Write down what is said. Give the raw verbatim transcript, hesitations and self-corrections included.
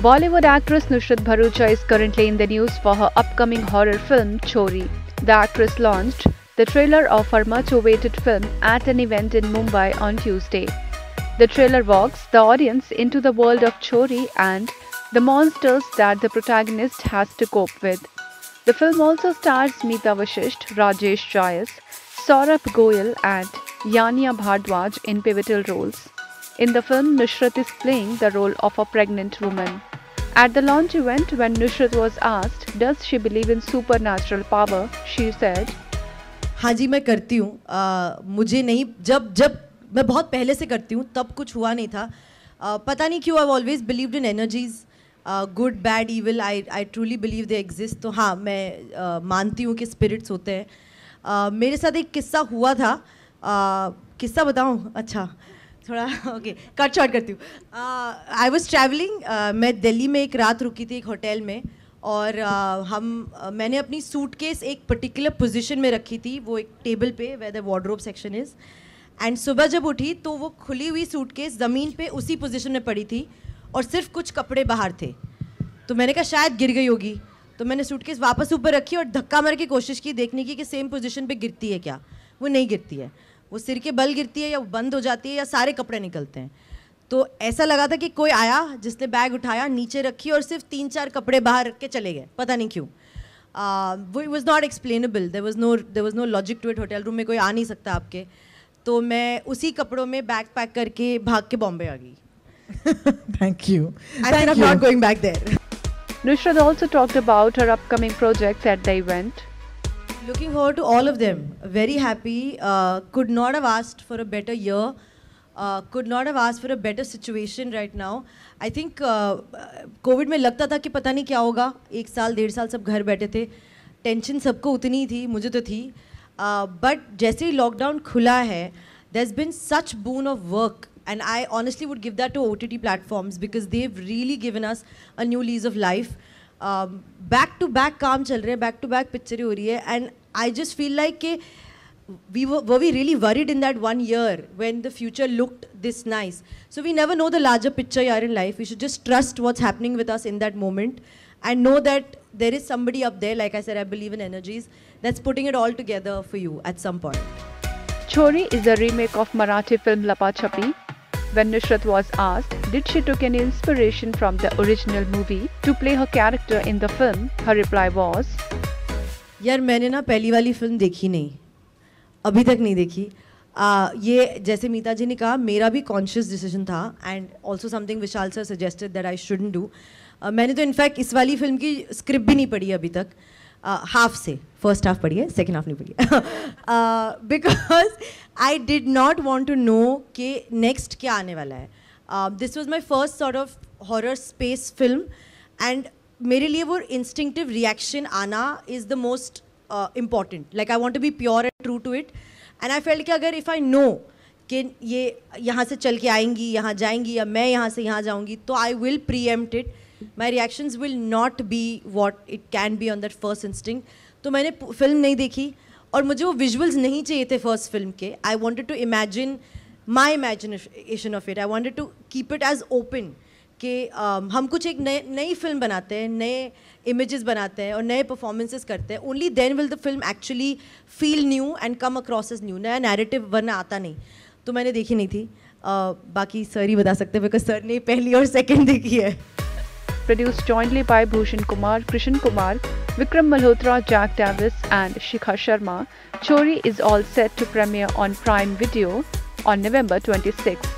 Bollywood actress Nusrat Bharucha is currently in the news for her upcoming horror film Chori. The actress launched the trailer of her much-awaited film at an event in Mumbai on Tuesday. The trailer walks the audience into the world of Chori and the monsters that the protagonist has to cope with. The film also stars Meeta Vashisht, Rajesh Jayas, Saurabh Goyal and Yanya Bhardwaj in pivotal roles. In the film, Nusrat is playing the role of a pregnant woman. At the launch event, when Nusrat was asked, does she believe in supernatural power, she said, हाँ जी मैं करती हूँ. मुझे नहीं जब जब मैं बहुत पहले से करती हूँ तब कुछ हुआ नहीं था. uh, पता नहीं क्यों I've always believed in energies, uh, good, bad, evil. I I truly believe they exist. तो हाँ मैं uh, मानती हूँ कि spirits होते हैं. uh, मेरे साथ एक किस्सा हुआ था. uh, किस्सा बताऊँ? अच्छा थोड़ा ओके कट शॉर्ट करती हूँ. I was travelling. मैं दिल्ली में एक रात रुकी थी एक होटल में और uh, हम uh, मैंने अपनी सूटकेस एक पर्टिकुलर पोजीशन में रखी थी, वो एक टेबल पे where the wardrobe section is. And सुबह जब उठी तो वो खुली हुई सूटकेस ज़मीन पे उसी पोजीशन में पड़ी थी और सिर्फ कुछ कपड़े बाहर थे. तो मैंने कहा शायद गिर गई होगी, तो मैंने सूटकेस वापस ऊपर रखी और धक्का मार के कोशिश की देखने की कि सेम पोजीशन पे गिरती है क्या. वो नहीं गिरती है, वो सिर के बल गिरती है या बंद हो जाती है या सारे कपड़े निकलते हैं. तो ऐसा लगा था कि कोई आया जिसने बैग उठाया, नीचे रखी और सिर्फ तीन चार कपड़े बाहर रख के चले गए, पता नहीं क्यों. वो it was not explainable. There was no there was no logic to it. Hotel room में कोई आ नहीं सकता आपके. तो मैं उसी कपड़ों में बैग पैक करके भाग के बॉम्बे आ गई. Thank you. I said I'm not going back there. Nusrat also talked about her upcoming projects at the event. Looking forward to all of them. Very happy. Uh, could not have asked for a better year. Uh, could not have asked for a better situation right now. I think uh, COVID में लगता था कि पता नहीं क्या होगा. एक साल डेढ़ साल सब घर बैठे थे. टेंशन सबको उतनी ही थी, मुझे तो थी. बट uh, जैसे ही लॉकडाउन खुला है, there's been such boon of work. And I honestly would give that to O T T platforms because they've really given us a new lease of life. Back to back काम चल रहे हैं, back to back पिक्चरें हो रही है. And I just feel like कि we were, were we really worried in that one year when the future looked this nice? So we never know the larger picture here in life. We should just trust what's happening with us in that moment and know that there is somebody up there, like I said, I believe in energies, that's putting it all together for you at some point. Chori is a remake of Marathi film Lapa Chhapi. When Nusrat was asked, did she took any inspiration from the original movie to play her character in the film, her reply was, यार मैंने ना पहली वाली film देखी नहीं, अभी तक नहीं देखी. uh, ये जैसे मीता जी ने कहा, मेरा भी कॉन्शियस डिसीजन था and also something Vishal sir suggested that I shouldn't do. मैंने तो इनफैक्ट इस वाली फिल्म की स्क्रिप्ट भी नहीं पढ़ी अभी तक. हाफ uh, से फर्स्ट हाफ पढ़ी है, सेकेंड हाफ नहीं पढ़ी है. Because I did not want to know कि नेक्स्ट क्या आने वाला है. This was my first sort of horror space film and मेरे लिए वो इंस्टिंक्टिव रिएक्शन आना is the most important. Like I want to be pure and true to it. And I felt कि अगर इफ़ आई नो कि ये यहाँ से चल के आएंगी, यहाँ जाएंगी, या मैं यहाँ से यहाँ जाऊँगी, तो I will preempt it. My reactions will not be what it can be on that first instinct. तो मैंने फिल्म नहीं देखी और मुझे वो विजुअल्स नहीं चाहिए थे फर्स्ट फिल्म के. I wanted to imagine my imagination of it. I wanted to keep it as open कि um, हम कुछ एक नए नई फिल्म बनाते हैं, नए इमेजेस बनाते हैं और नए परफॉर्मेंसेस करते हैं. Only then will the film actually feel new and come across as new. नया नैरेटिव वरना आता नहीं. तो मैंने देखी नहीं थी. uh, बाकी सर ही बता सकते हैं बिकॉज सर ने पहली और सेकेंड देखी है. Produced jointly by Bhushan Kumar, Krishan Kumar, Vikram Malhotra, Jack Davis and Shikha Sharma, Chori is all set to premiere on Prime Video on November twenty-sixth.